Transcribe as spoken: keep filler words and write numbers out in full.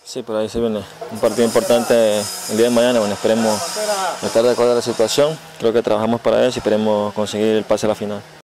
Sí, por ahí se viene un partido importante el día de mañana. Bueno, esperemos tratar de acordar la situación. Creo que trabajamos para eso y esperemos conseguir el pase a la final.